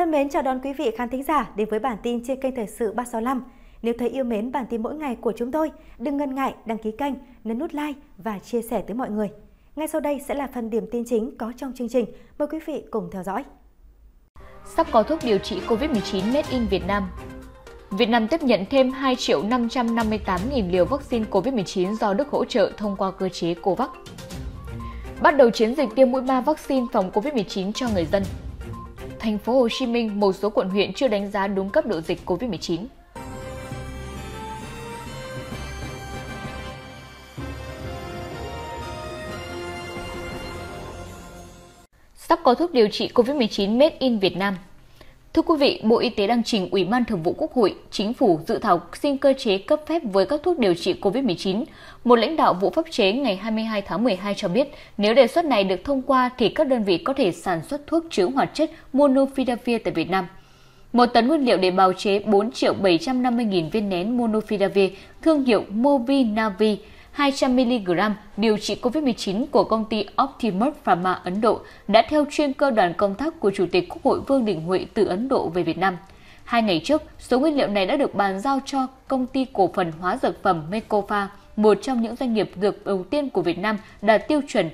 Thân mến chào đón quý vị khán thính giả đến với bản tin trên kênh Thời sự 365. Nếu thấy yêu mến bản tin mỗi ngày của chúng tôi, đừng ngần ngại đăng ký kênh, nhấn nút like và chia sẻ tới mọi người. Ngay sau đây sẽ là phần điểm tin chính có trong chương trình. Mời quý vị cùng theo dõi. Sắp có thuốc điều trị COVID-19 made in Việt Nam. Việt Nam tiếp nhận thêm 2.558.000 liều vaccine COVID-19 do Đức hỗ trợ thông qua cơ chế COVAX. Bắt đầu chiến dịch tiêm mũi 3 vaccine phòng COVID-19 cho người dân. Thành phố Hồ Chí Minh, một số quận huyện chưa đánh giá đúng cấp độ dịch COVID-19. Sắp có thuốc điều trị COVID-19 made in Việt Nam. Thưa quý vị, Bộ Y tế đang trình Ủy ban Thường vụ Quốc hội, Chính phủ dự thảo xin cơ chế cấp phép với các thuốc điều trị COVID-19. Một lãnh đạo vụ pháp chế ngày 22 tháng 12 cho biết, nếu đề xuất này được thông qua thì các đơn vị có thể sản xuất thuốc chứa hoạt chất Monopiravir tại Việt Nam. 1 tấn nguyên liệu để bào chế 4.750.000 viên nén Monopiravir thương hiệu Movinavi 200mg điều trị COVID-19 của công ty Optimus Pharma Ấn Độ đã theo chuyên cơ đoàn công tác của Chủ tịch Quốc hội Vương Đình Huệ từ Ấn Độ về Việt Nam. 2 ngày trước, số nguyên liệu này đã được bàn giao cho công ty cổ phần hóa dược phẩm Mekofa, một trong những doanh nghiệp dược đầu tiên của Việt Nam đạt tiêu chuẩn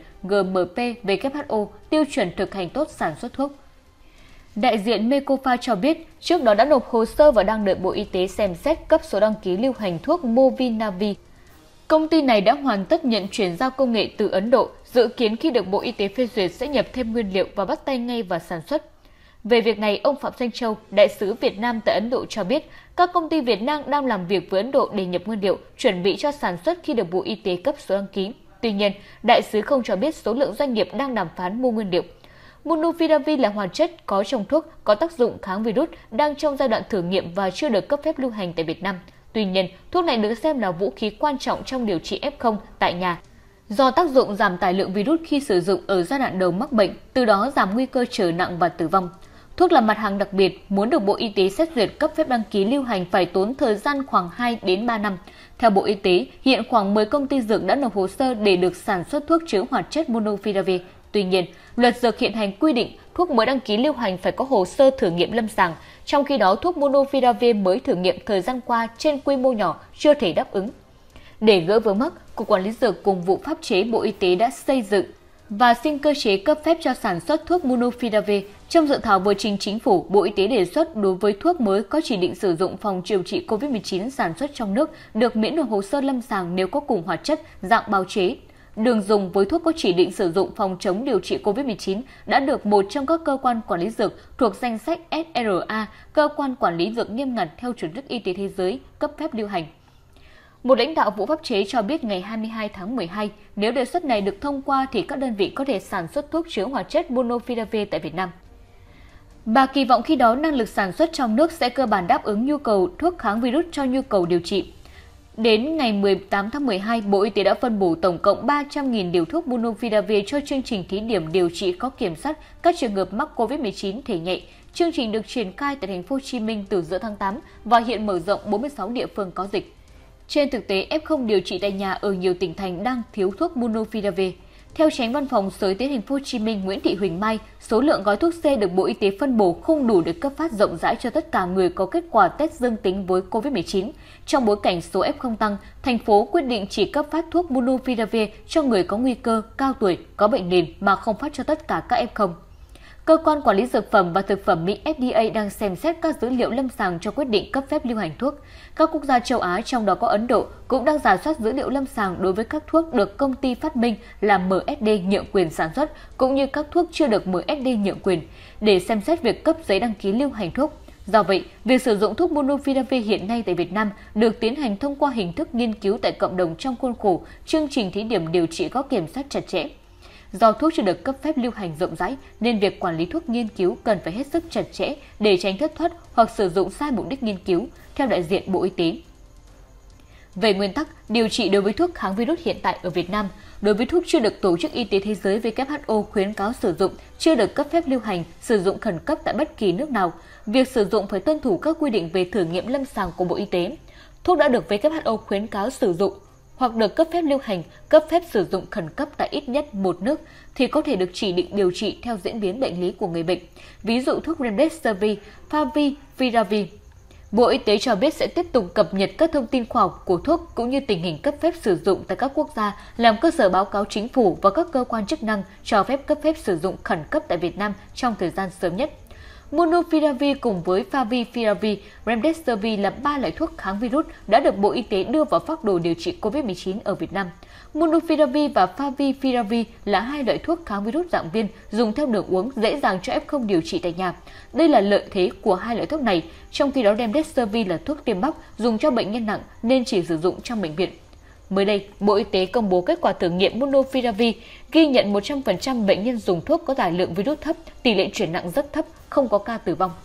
GMP-WHO, tiêu chuẩn thực hành tốt sản xuất thuốc. Đại diện Mekofa cho biết, trước đó đã nộp hồ sơ và đang đợi Bộ Y tế xem xét cấp số đăng ký lưu hành thuốc Movinavi. Công ty này đã hoàn tất nhận chuyển giao công nghệ từ Ấn Độ, dự kiến khi được Bộ Y tế phê duyệt sẽ nhập thêm nguyên liệu và bắt tay ngay vào sản xuất. Về việc này, ông Phạm Danh Châu, đại sứ Việt Nam tại Ấn Độ cho biết, các công ty Việt Nam đang làm việc với Ấn Độ để nhập nguyên liệu, chuẩn bị cho sản xuất khi được Bộ Y tế cấp số đăng ký. Tuy nhiên, đại sứ không cho biết số lượng doanh nghiệp đang đàm phán mua nguyên liệu. Monopiravir là hoạt chất có trong thuốc, có tác dụng kháng virus, đang trong giai đoạn thử nghiệm và chưa được cấp phép lưu hành tại Việt Nam. Tuy nhiên, thuốc này được xem là vũ khí quan trọng trong điều trị F0 tại nhà, do tác dụng giảm tải lượng virus khi sử dụng ở giai đoạn đầu mắc bệnh, từ đó giảm nguy cơ trở nặng và tử vong. Thuốc là mặt hàng đặc biệt, muốn được Bộ Y tế xét duyệt cấp phép đăng ký lưu hành phải tốn thời gian khoảng 2 đến 3 năm. Theo Bộ Y tế, hiện khoảng 10 công ty dược đã nộp hồ sơ để được sản xuất thuốc chứa hoạt chất Monopiravir. Tuy nhiên, luật dược hiện hành quy định thuốc mới đăng ký lưu hành phải có hồ sơ thử nghiệm lâm sàng, trong khi đó thuốc Monopiravir mới thử nghiệm thời gian qua trên quy mô nhỏ chưa thể đáp ứng. Để gỡ vướng mắc, Cục Quản lý Dược cùng vụ pháp chế Bộ Y tế đã xây dựng và xin cơ chế cấp phép cho sản xuất thuốc Monopiravir. Trong dự thảo vừa trình Chính phủ, Bộ Y tế đề xuất đối với thuốc mới có chỉ định sử dụng phòng điều trị COVID-19 sản xuất trong nước được miễn nộp hồ sơ lâm sàng nếu có cùng hoạt chất dạng bào chế. Đường dùng với thuốc có chỉ định sử dụng phòng chống điều trị COVID-19 đã được một trong các cơ quan quản lý dược thuộc danh sách SRA, cơ quan quản lý dược nghiêm ngặt theo chuẩn則Y tế Thế giới, cấp phép lưu hành. Một lãnh đạo vụ pháp chế cho biết ngày 22 tháng 12, nếu đề xuất này được thông qua thì các đơn vị có thể sản xuất thuốc chứa hoạt chất Monopiravir tại Việt Nam. Bà kỳ vọng khi đó năng lực sản xuất trong nước sẽ cơ bản đáp ứng nhu cầu thuốc kháng virus cho nhu cầu điều trị. Đến ngày 18 tháng 12, Bộ Y tế đã phân bổ tổng cộng 300.000 liều thuốc Monopiravir cho chương trình thí điểm điều trị có kiểm soát các trường hợp mắc COVID-19 thể nhẹ. Chương trình được triển khai tại Thành phố Hồ Chí Minh từ giữa tháng 8 và hiện mở rộng 46 địa phương có dịch. Trên thực tế, F0 điều trị tại nhà ở nhiều tỉnh thành đang thiếu thuốc Monopiravir. Theo Chánh Văn phòng Sở Y tế Thành phố Hồ Chí Minh Nguyễn Thị Huỳnh Mai, số lượng gói thuốc C được Bộ Y tế phân bổ không đủ để cấp phát rộng rãi cho tất cả người có kết quả test dương tính với COVID-19. Trong bối cảnh số F0 tăng, thành phố quyết định chỉ cấp phát thuốc Monopiravir cho người có nguy cơ, cao tuổi, có bệnh nền mà không phát cho tất cả các F0. Cơ quan Quản lý Dược phẩm và Thực phẩm Mỹ FDA đang xem xét các dữ liệu lâm sàng cho quyết định cấp phép lưu hành thuốc. Các quốc gia châu Á, trong đó có Ấn Độ, cũng đang rà soát dữ liệu lâm sàng đối với các thuốc được công ty phát minh là MSD nhượng quyền sản xuất, cũng như các thuốc chưa được MSD nhượng quyền, để xem xét việc cấp giấy đăng ký lưu hành thuốc. Do vậy, việc sử dụng thuốc Monopiravir hiện nay tại Việt Nam được tiến hành thông qua hình thức nghiên cứu tại cộng đồng trong khuôn khổ chương trình thí điểm điều trị có kiểm soát chặt chẽ. Do thuốc chưa được cấp phép lưu hành rộng rãi nên việc quản lý thuốc nghiên cứu cần phải hết sức chặt chẽ để tránh thất thoát hoặc sử dụng sai mục đích nghiên cứu, theo đại diện Bộ Y tế. Về nguyên tắc, điều trị đối với thuốc kháng virus hiện tại ở Việt Nam, đối với thuốc chưa được Tổ chức Y tế Thế giới WHO khuyến cáo sử dụng, chưa được cấp phép lưu hành, sử dụng khẩn cấp tại bất kỳ nước nào, việc sử dụng phải tuân thủ các quy định về thử nghiệm lâm sàng của Bộ Y tế. Thuốc đã được WHO khuyến cáo sử dụng hoặc được cấp phép lưu hành, cấp phép sử dụng khẩn cấp tại ít nhất một nước thì có thể được chỉ định điều trị theo diễn biến bệnh lý của người bệnh, ví dụ thuốc Remdesivir, Favipiravir. Bộ Y tế cho biết sẽ tiếp tục cập nhật các thông tin khoa học của thuốc cũng như tình hình cấp phép sử dụng tại các quốc gia, làm cơ sở báo cáo chính phủ và các cơ quan chức năng cho phép cấp phép sử dụng khẩn cấp tại Việt Nam trong thời gian sớm nhất. Monopiravir cùng với Favipiravir, Remdesivir là 3 loại thuốc kháng virus đã được Bộ Y tế đưa vào phác đồ điều trị COVID-19 ở Việt Nam. Monopiravir và Favipiravir là 2 loại thuốc kháng virus dạng viên dùng theo đường uống dễ dàng cho F0 điều trị tại nhà. Đây là lợi thế của 2 loại thuốc này, trong khi đó Remdesivir là thuốc tiêm bóc dùng cho bệnh nhân nặng nên chỉ sử dụng trong bệnh viện. Mới đây, Bộ Y tế công bố kết quả thử nghiệm Monopiravir, ghi nhận 100% bệnh nhân dùng thuốc có tải lượng virus thấp, tỷ lệ chuyển nặng rất thấp, không có ca tử vong.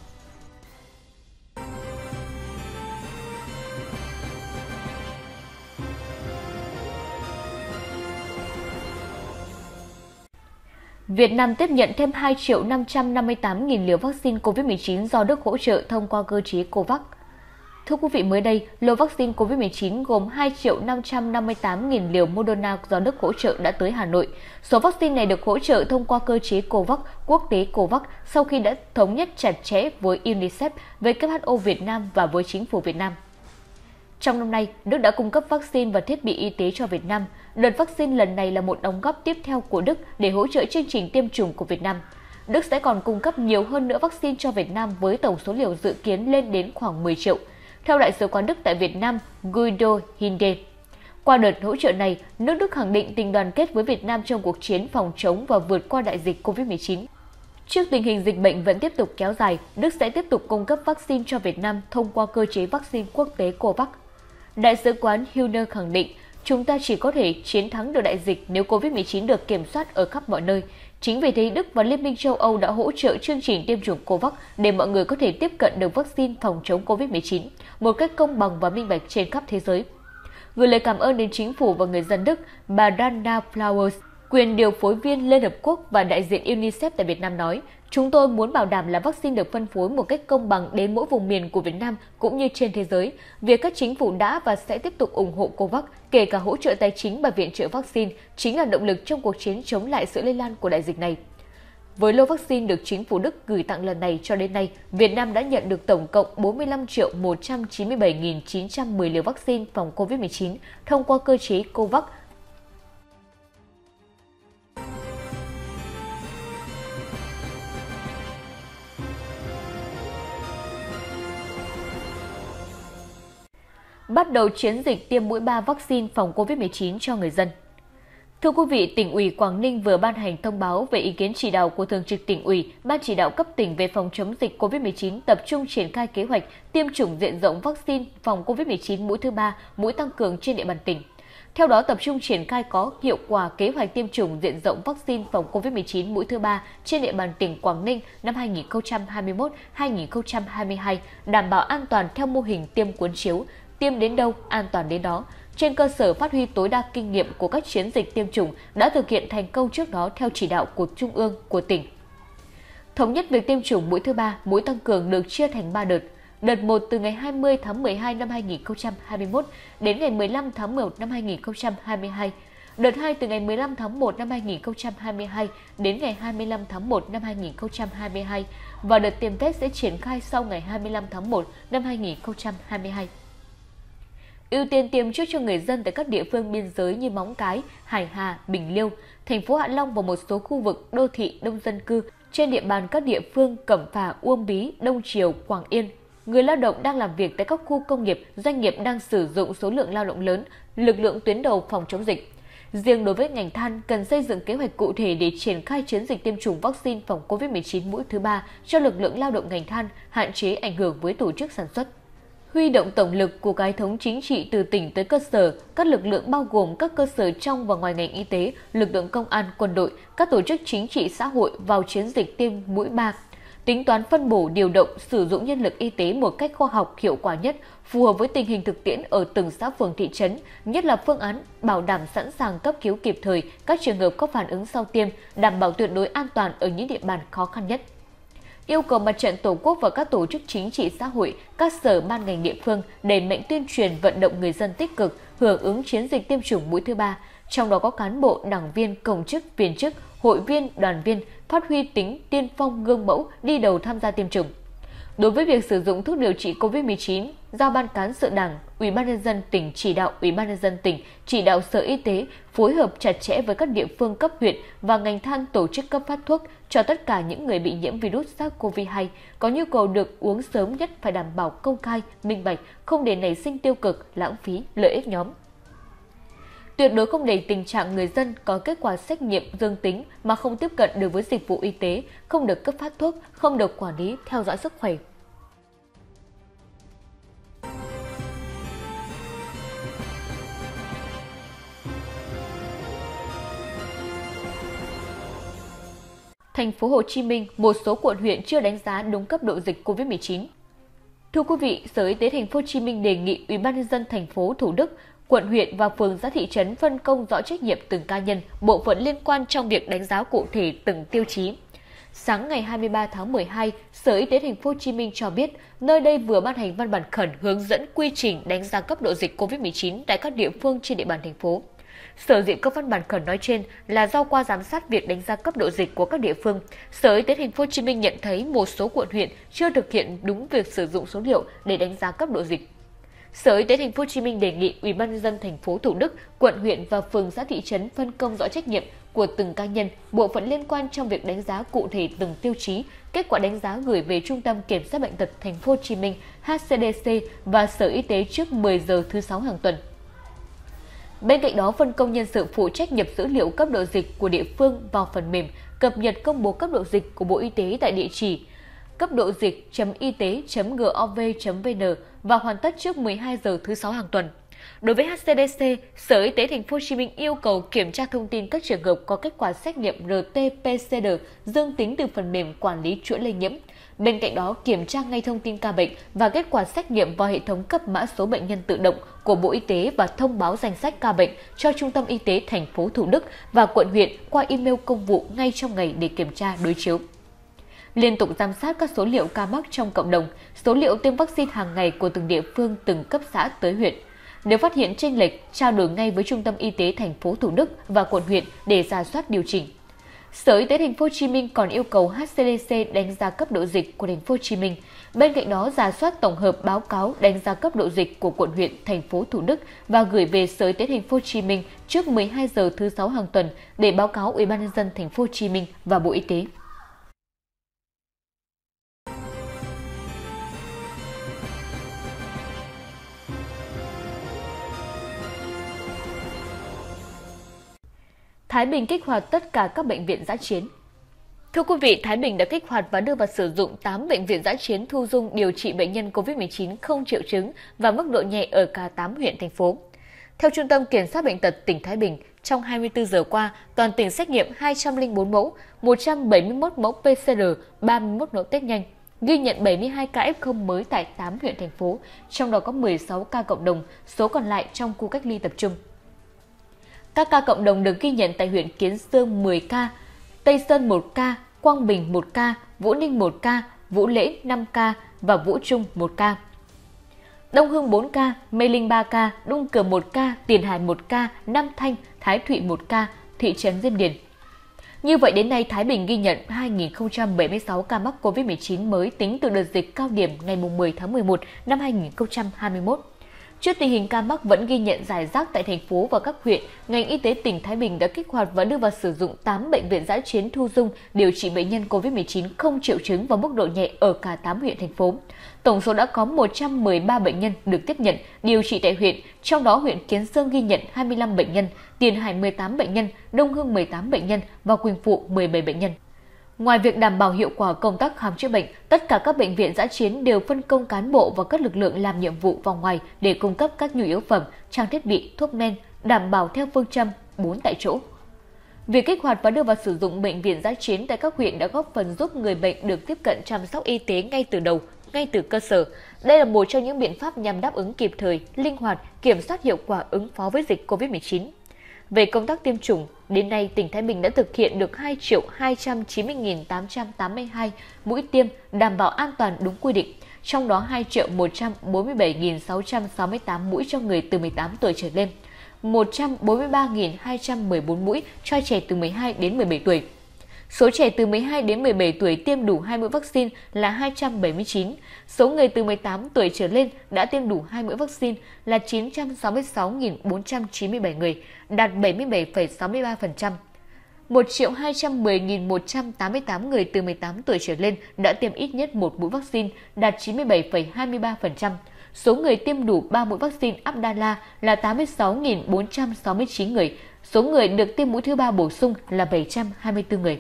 Việt Nam tiếp nhận thêm 2.558.000 liều vaccine COVID-19 do Đức hỗ trợ thông qua cơ chế COVAX. Thưa quý vị, mới đây, lô vaccine COVID-19 gồm 2.558.000 liều Moderna do Đức hỗ trợ đã tới Hà Nội. Số vaccine này được hỗ trợ thông qua cơ chế COVAX, quốc tế COVAX sau khi đã thống nhất chặt chẽ với UNICEF, WHO Việt Nam và với chính phủ Việt Nam. Trong năm nay, Đức đã cung cấp vaccine và thiết bị y tế cho Việt Nam. Đợt vaccine lần này là một đóng góp tiếp theo của Đức để hỗ trợ chương trình tiêm chủng của Việt Nam. Đức sẽ còn cung cấp nhiều hơn nữa vaccine cho Việt Nam với tổng số liều dự kiến lên đến khoảng 10 triệu. Theo Đại sứ quán Đức tại Việt Nam, Guido Hinde, qua đợt hỗ trợ này, nước Đức khẳng định tình đoàn kết với Việt Nam trong cuộc chiến phòng chống và vượt qua đại dịch COVID-19. Trước tình hình dịch bệnh vẫn tiếp tục kéo dài, Đức sẽ tiếp tục cung cấp vaccine cho Việt Nam thông qua cơ chế vaccine quốc tế COVAX. Đại sứ quán Hühner khẳng định, chúng ta chỉ có thể chiến thắng được đại dịch nếu COVID-19 được kiểm soát ở khắp mọi nơi. Chính vì thế, Đức và Liên minh châu Âu đã hỗ trợ chương trình tiêm chủng COVAX để mọi người có thể tiếp cận được vaccine phòng chống COVID-19 một cách công bằng và minh bạch trên khắp thế giới. Gửi lời cảm ơn đến chính phủ và người dân Đức, bà Dana Flowers, quyền điều phối viên Liên Hợp Quốc và đại diện UNICEF tại Việt Nam nói, chúng tôi muốn bảo đảm là vaccine được phân phối một cách công bằng đến mỗi vùng miền của Việt Nam cũng như trên thế giới. Việc các chính phủ đã và sẽ tiếp tục ủng hộ COVAX, kể cả hỗ trợ tài chính và viện trợ vaccine, chính là động lực trong cuộc chiến chống lại sự lây lan của đại dịch này. Với lô vaccine được chính phủ Đức gửi tặng lần này cho đến nay, Việt Nam đã nhận được tổng cộng 45.197.910 liều vaccine phòng COVID-19 thông qua cơ chế COVAX. Bắt đầu chiến dịch tiêm mũi 3 vaccine phòng COVID-19 cho người dân. Thưa quý vị, Tỉnh ủy Quảng Ninh vừa ban hành thông báo về ý kiến chỉ đạo của Thường trực Tỉnh ủy, Ban chỉ đạo cấp tỉnh về phòng chống dịch COVID-19 tập trung triển khai kế hoạch tiêm chủng diện rộng vaccine phòng COVID-19 mũi thứ 3, mũi tăng cường trên địa bàn tỉnh. Theo đó, tập trung triển khai có hiệu quả kế hoạch tiêm chủng diện rộng vaccine phòng COVID-19 mũi thứ 3 trên địa bàn tỉnh Quảng Ninh năm 2021-2022, đảm bảo an toàn theo mô hình tiêm cuốn chiếu, tiêm đến đâu, an toàn đến đó. Trên cơ sở phát huy tối đa kinh nghiệm của các chiến dịch tiêm chủng đã thực hiện thành công trước đó theo chỉ đạo của Trung ương, của tỉnh. Thống nhất việc tiêm chủng mũi thứ 3, mũi tăng cường được chia thành 3 đợt. Đợt 1 từ ngày 20 tháng 12 năm 2021 đến ngày 15 tháng 1 năm 2022. Đợt 2 từ ngày 15 tháng 1 năm 2022 đến ngày 25 tháng 1 năm 2022. Và đợt tiêm vét sẽ triển khai sau ngày 25 tháng 1 năm 2022. Ưu tiên tiêm trước cho người dân tại các địa phương biên giới như Móng Cái, Hải Hà, Bình Liêu, thành phố Hạ Long và một số khu vực đô thị đông dân cư trên địa bàn các địa phương Cẩm Phả, Uông Bí, Đông Triều, Quảng Yên. Người lao động đang làm việc tại các khu công nghiệp, doanh nghiệp đang sử dụng số lượng lao động lớn, lực lượng tuyến đầu phòng chống dịch. Riêng đối với ngành than, cần xây dựng kế hoạch cụ thể để triển khai chiến dịch tiêm chủng vaccine phòng COVID-19 mũi thứ 3 cho lực lượng lao động ngành than, hạn chế ảnh hưởng với tổ chức sản xuất. Huy động tổng lực của hệ thống chính trị từ tỉnh tới cơ sở, các lực lượng bao gồm các cơ sở trong và ngoài ngành y tế, lực lượng công an, quân đội, các tổ chức chính trị xã hội vào chiến dịch tiêm mũi 3. Tính toán phân bổ, điều động, sử dụng nhân lực y tế một cách khoa học, hiệu quả nhất, phù hợp với tình hình thực tiễn ở từng xã phường thị trấn, nhất là phương án bảo đảm sẵn sàng cấp cứu kịp thời các trường hợp có phản ứng sau tiêm, đảm bảo tuyệt đối an toàn ở những địa bàn khó khăn nhất. Yêu cầu Mặt trận Tổ quốc và các tổ chức chính trị xã hội, các sở ban ngành địa phương đẩy mạnh tuyên truyền vận động người dân tích cực, hưởng ứng chiến dịch tiêm chủng mũi thứ 3, trong đó có cán bộ, đảng viên, công chức, viên chức, hội viên, đoàn viên phát huy tính tiên phong gương mẫu đi đầu tham gia tiêm chủng. Đối với việc sử dụng thuốc điều trị COVID-19, giao Ban cán sự Đảng, Ủy ban nhân dân tỉnh chỉ đạo Ủy ban nhân dân tỉnh chỉ đạo Sở Y tế phối hợp chặt chẽ với các địa phương cấp huyện và ngành than tổ chức cấp phát thuốc cho tất cả những người bị nhiễm virus SARS-CoV-2 có nhu cầu được uống sớm nhất, phải đảm bảo công khai, minh bạch, không để nảy sinh tiêu cực, lãng phí, lợi ích nhóm. Tuyệt đối không để tình trạng người dân có kết quả xét nghiệm dương tính mà không tiếp cận được với dịch vụ y tế, không được cấp phát thuốc, không được quản lý, theo dõi sức khỏe. Thành phố Hồ Chí Minh, một số quận huyện chưa đánh giá đúng cấp độ dịch COVID-19. Thưa quý vị, Sở Y tế Thành phố Hồ Chí Minh đề nghị Ủy ban nhân dân thành phố Thủ Đức, quận huyện và phường xã thị trấn phân công rõ trách nhiệm từng cá nhân, bộ phận liên quan trong việc đánh giá cụ thể từng tiêu chí. Sáng ngày 23 tháng 12, Sở Y tế Thành phố Hồ Chí Minh cho biết, nơi đây vừa ban hành văn bản khẩn hướng dẫn quy trình đánh giá cấp độ dịch COVID-19 tại các địa phương trên địa bàn thành phố. Sở dĩ các văn bản khẩn nói trên là do qua giám sát việc đánh giá cấp độ dịch của các địa phương, Sở Y tế Thành phố Hồ Chí Minh nhận thấy một số quận huyện chưa thực hiện đúng việc sử dụng số liệu để đánh giá cấp độ dịch. Sở Y tế Thành phố Hồ Chí Minh đề nghị Ủy ban nhân dân thành phố Thủ Đức, quận huyện và phường xã thị trấn phân công rõ trách nhiệm của từng cá nhân, bộ phận liên quan trong việc đánh giá cụ thể từng tiêu chí, kết quả đánh giá gửi về Trung tâm Kiểm soát bệnh tật Thành phố Hồ Chí Minh (HCDC) và Sở Y tế trước 10 giờ thứ 6 hàng tuần. Bên cạnh đó, phân công nhân sự phụ trách nhập dữ liệu cấp độ dịch của địa phương vào phần mềm cập nhật công bố cấp độ dịch của Bộ Y tế tại địa chỉ cấp độ dịch.y tế.gov.vn và hoàn tất trước 12 giờ thứ 6 hàng tuần. Đối với HCDC, Sở Y tế Thành phố Hồ Chí Minh yêu cầu kiểm tra thông tin các trường hợp có kết quả xét nghiệm RT-PCR dương tính từ phần mềm quản lý chuỗi lây nhiễm. Bên cạnh đó, kiểm tra ngay thông tin ca bệnh và kết quả xét nghiệm vào hệ thống cấp mã số bệnh nhân tự động của Bộ Y tế và thông báo danh sách ca bệnh cho Trung tâm Y tế thành phố Thủ Đức và quận huyện qua email công vụ ngay trong ngày để kiểm tra đối chiếu. Liên tục giám sát các số liệu ca mắc trong cộng đồng, số liệu tiêm vaccine hàng ngày của từng địa phương, từng cấp xã tới huyện. Nếu phát hiện chênh lệch, trao đổi ngay với Trung tâm Y tế thành phố Thủ Đức và quận huyện để rà soát điều chỉnh. Sở Y tế Thành phố Hồ Chí Minh còn yêu cầu HCDC đánh giá cấp độ dịch của Thành phố Hồ Chí Minh. Bên cạnh đó, rà soát tổng hợp báo cáo đánh giá cấp độ dịch của quận huyện, thành phố Thủ Đức và gửi về Sở Y tế Thành phố Hồ Chí Minh trước 12 giờ thứ 6 hàng tuần để báo cáo Ủy ban nhân dân Thành phố Hồ Chí Minh và Bộ Y tế. Thái Bình kích hoạt tất cả các bệnh viện dã chiến. Thưa quý vị, Thái Bình đã kích hoạt và đưa vào sử dụng 8 bệnh viện dã chiến thu dung điều trị bệnh nhân COVID-19 không triệu chứng và mức độ nhẹ ở cả 8 huyện, thành phố. Theo Trung tâm Kiểm soát Bệnh tật tỉnh Thái Bình, trong 24 giờ qua, toàn tỉnh xét nghiệm 204 mẫu, 171 mẫu PCR, 31 mẫu test nhanh, ghi nhận 72 ca F0 mới tại 8 huyện, thành phố, trong đó có 16 ca cộng đồng, số còn lại trong khu cách ly tập trung. Các ca cộng đồng được ghi nhận tại huyện Kiến Sương 10 ca, Tây Sơn 1 ca, Quang Bình 1 ca, Vũ Ninh 1 ca, Vũ Lễ 5 ca và Vũ Trung 1 ca. Đông Hưng 4 ca, Mê Linh 3 ca, Đung Cửa 1 ca, Tiền Hải 1 ca, Nam Thanh, Thái Thụy 1 ca, thị trấn Diêm Điền. Như vậy đến nay, Thái Bình ghi nhận 2.076 ca mắc COVID-19 mới tính từ đợt dịch cao điểm ngày 10 tháng 11 năm 2021. Trước tình hình ca mắc vẫn ghi nhận rải rác tại thành phố và các huyện, ngành y tế tỉnh Thái Bình đã kích hoạt và đưa vào sử dụng 8 bệnh viện dã chiến thu dung điều trị bệnh nhân COVID-19 không triệu chứng và mức độ nhẹ ở cả 8 huyện, thành phố. Tổng số đã có 113 bệnh nhân được tiếp nhận điều trị tại huyện, trong đó huyện Kiến Sương ghi nhận 25 bệnh nhân, Tiền Hải 18 bệnh nhân, Đông Hưng 18 bệnh nhân và Quỳnh Phụ 17 bệnh nhân. Ngoài việc đảm bảo hiệu quả công tác khám chữa bệnh, tất cả các bệnh viện dã chiến đều phân công cán bộ và các lực lượng làm nhiệm vụ vào ngoài để cung cấp các nhu yếu phẩm, trang thiết bị, thuốc men, đảm bảo theo phương châm 4 tại chỗ. Việc kích hoạt và đưa vào sử dụng bệnh viện dã chiến tại các huyện đã góp phần giúp người bệnh được tiếp cận chăm sóc y tế ngay từ đầu, ngay từ cơ sở. Đây là một trong những biện pháp nhằm đáp ứng kịp thời, linh hoạt, kiểm soát hiệu quả ứng phó với dịch COVID-19. Về công tác tiêm chủng, đến nay tỉnh Thái Bình đã thực hiện được 2.290.882 mũi tiêm đảm bảo an toàn đúng quy định, trong đó 2.147.668 mũi cho người từ 18 tuổi trở lên, 143.214 mũi cho trẻ từ 12 đến 17 tuổi. Số trẻ từ 12 đến 17 tuổi tiêm đủ 2 mũi vaccine là 279. Số người từ 18 tuổi trở lên đã tiêm đủ 2 mũi vaccine là 966.497 người, đạt 77,63%. 1.210.188 người từ 18 tuổi trở lên đã tiêm ít nhất 1 mũi vaccine, đạt 97,23%. Số người tiêm đủ 3 mũi vaccine Abdala là 86.469 người. Số người được tiêm mũi thứ 3 bổ sung là 724 người.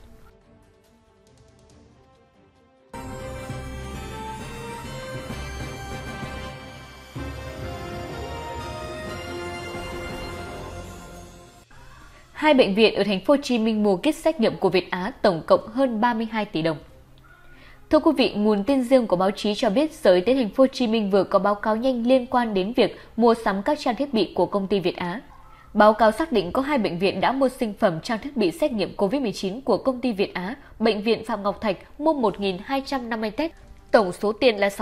Hai bệnh viện ở thành phố Hồ Chí Minh mua kit xét nghiệm của Việt Á tổng cộng hơn 32 tỷ đồng. Thưa quý vị, nguồn tin riêng của báo chí cho biết Sở Y tế thành phố Hồ Chí Minh vừa có báo cáo nhanh liên quan đến việc mua sắm các trang thiết bị của công ty Việt Á. Báo cáo xác định có hai bệnh viện đã mua sinh phẩm trang thiết bị xét nghiệm COVID-19 của công ty Việt Á. Bệnh viện Phạm Ngọc Thạch mua 1.250 test, tổng số tiền là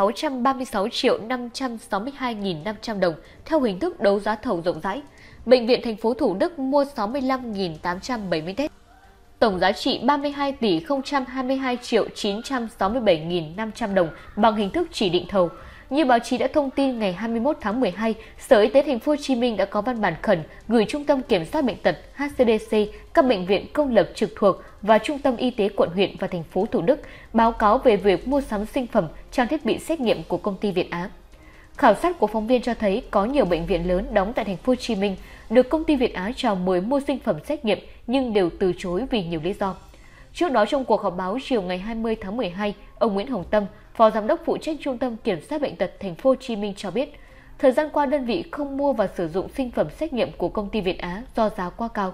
636.562.500 đồng theo hình thức đấu giá thầu rộng rãi. Bệnh viện thành phố Thủ Đức mua 65.870 test, tổng giá trị 32 tỷ 022 triệu 967.500 đồng bằng hình thức chỉ định thầu. Như báo chí đã thông tin ngày 21 tháng 12, Sở Y tế thành phố Hồ Chí Minh đã có văn bản khẩn gửi Trung tâm Kiểm soát bệnh tật HCDC, các bệnh viện công lập trực thuộc và Trung tâm Y tế quận huyện và thành phố Thủ Đức báo cáo về việc mua sắm sinh phẩm, trang thiết bị xét nghiệm của công ty Việt Á. Khảo sát của phóng viên cho thấy có nhiều bệnh viện lớn đóng tại thành phố Hồ Chí Minh được công ty Việt Á chào mời mua sinh phẩm xét nghiệm nhưng đều từ chối vì nhiều lý do. Trước đó trong cuộc họp báo chiều ngày 20 tháng 12, ông Nguyễn Hồng Tâm, Phó Giám đốc phụ trách Trung tâm Kiểm soát bệnh tật thành phố Hồ Chí Minh cho biết, thời gian qua đơn vị không mua và sử dụng sinh phẩm xét nghiệm của công ty Việt Á do giá quá cao.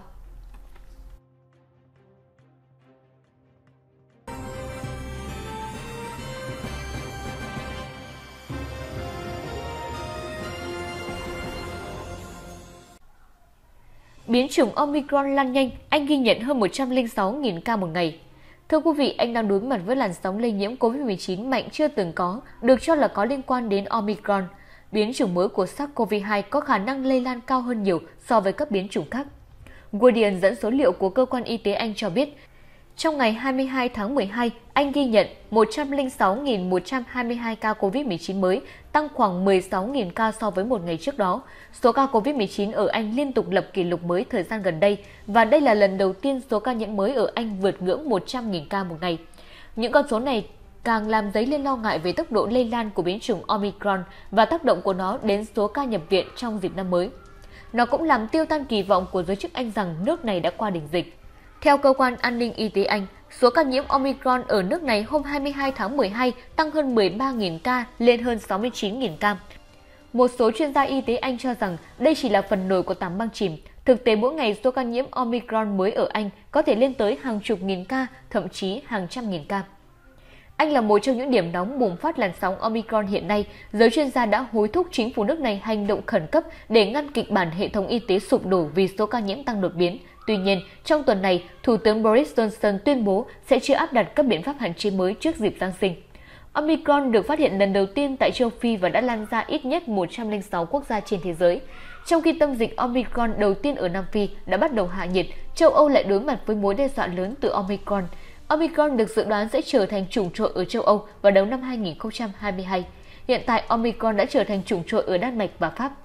Biến chủng Omicron lan nhanh, Anh ghi nhận hơn 106.000 ca một ngày. Thưa quý vị, Anh đang đối mặt với làn sóng lây nhiễm COVID-19 mạnh chưa từng có, được cho là có liên quan đến Omicron. Biến chủng mới của SARS-CoV-2 có khả năng lây lan cao hơn nhiều so với các biến chủng khác. Guardian dẫn số liệu của Cơ quan Y tế Anh cho biết, trong ngày 22 tháng 12, Anh ghi nhận 106.122 ca COVID-19 mới, tăng khoảng 16.000 ca so với một ngày trước đó. Số ca COVID-19 ở Anh liên tục lập kỷ lục mới thời gian gần đây, và đây là lần đầu tiên số ca nhiễm mới ở Anh vượt ngưỡng 100.000 ca một ngày. Những con số này càng làm dấy lên lo ngại về tốc độ lây lan của biến chủng Omicron và tác động của nó đến số ca nhập viện trong dịp năm mới. Nó cũng làm tiêu tan kỳ vọng của giới chức Anh rằng nước này đã qua đỉnh dịch. Theo Cơ quan An ninh Y tế Anh, số ca nhiễm Omicron ở nước này hôm 22 tháng 12 tăng hơn 13.000 ca lên hơn 69.000 ca. Một số chuyên gia y tế Anh cho rằng đây chỉ là phần nổi của tảng băng chìm. Thực tế mỗi ngày số ca nhiễm Omicron mới ở Anh có thể lên tới hàng chục nghìn ca, thậm chí hàng trăm nghìn ca. Anh là một trong những điểm nóng bùng phát làn sóng Omicron hiện nay. Giới chuyên gia đã hối thúc chính phủ nước này hành động khẩn cấp để ngăn kịch bản hệ thống y tế sụp đổ vì số ca nhiễm tăng đột biến. Tuy nhiên, trong tuần này, Thủ tướng Boris Johnson tuyên bố sẽ chưa áp đặt các biện pháp hạn chế mới trước dịp Giáng sinh. Omicron được phát hiện lần đầu tiên tại châu Phi và đã lan ra ít nhất 106 quốc gia trên thế giới. Trong khi tâm dịch Omicron đầu tiên ở Nam Phi đã bắt đầu hạ nhiệt, châu Âu lại đối mặt với mối đe dọa lớn từ Omicron. Omicron được dự đoán sẽ trở thành chủng trội ở châu Âu vào đầu năm 2022. Hiện tại, Omicron đã trở thành chủng trội ở Đan Mạch và Pháp.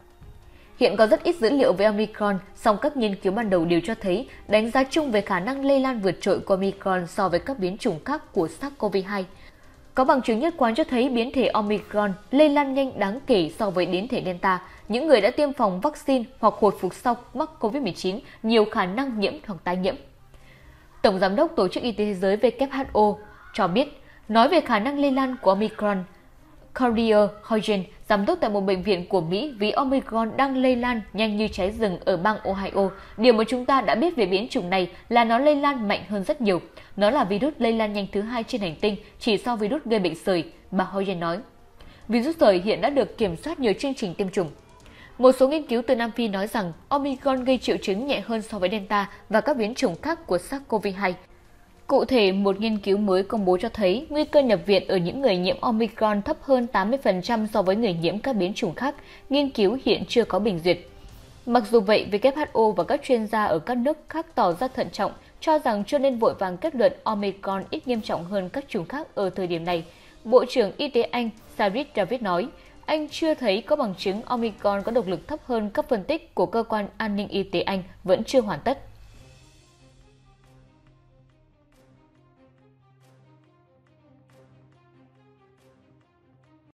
Hiện có rất ít dữ liệu về Omicron, song các nghiên cứu ban đầu đều cho thấy đánh giá chung về khả năng lây lan vượt trội của Omicron so với các biến chủng khác của SARS-CoV-2. Có bằng chứng nhất quán cho thấy biến thể Omicron lây lan nhanh đáng kể so với biến thể Delta. Những người đã tiêm phòng vaccine hoặc hồi phục sau mắc COVID-19 nhiều khả năng nhiễm hoặc tái nhiễm. Tổng Giám đốc Tổ chức Y tế Thế giới WHO cho biết, nói về khả năng lây lan của Omicron, Carrier Hogan, giám đốc tại một bệnh viện của Mỹ vì Omicron đang lây lan nhanh như cháy rừng ở bang Ohio. Điều mà chúng ta đã biết về biến chủng này là nó lây lan mạnh hơn rất nhiều. Nó là virus lây lan nhanh thứ hai trên hành tinh chỉ sau virus gây bệnh sởi, bà Hogan nói. Virus sởi hiện đã được kiểm soát nhờ chương trình tiêm chủng. Một số nghiên cứu từ Nam Phi nói rằng Omicron gây triệu chứng nhẹ hơn so với Delta và các biến chủng khác của SARS-CoV-2. Cụ thể, một nghiên cứu mới công bố cho thấy nguy cơ nhập viện ở những người nhiễm Omicron thấp hơn 80% so với người nhiễm các biến chủng khác. Nghiên cứu hiện chưa có bình duyệt. Mặc dù vậy, WHO và các chuyên gia ở các nước khác tỏ ra thận trọng, cho rằng chưa nên vội vàng kết luận Omicron ít nghiêm trọng hơn các chủng khác ở thời điểm này. Bộ trưởng Y tế Anh Sajid Javid nói, Anh chưa thấy có bằng chứng Omicron có độc lực thấp hơn các phân tích của Cơ quan An ninh Y tế Anh vẫn chưa hoàn tất.